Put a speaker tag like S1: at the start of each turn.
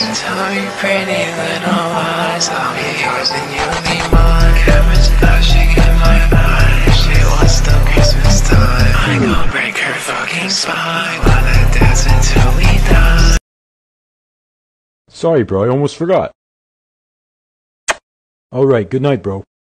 S1: Tell me pretty little lies, I'll be yours and you'll be mine. Cameras flashing in my eyes, she wants the Christmas time. I gon' break her fucking spine, wanna dance until we die.
S2: Sorry bro, I almost forgot. Alright, good night bro.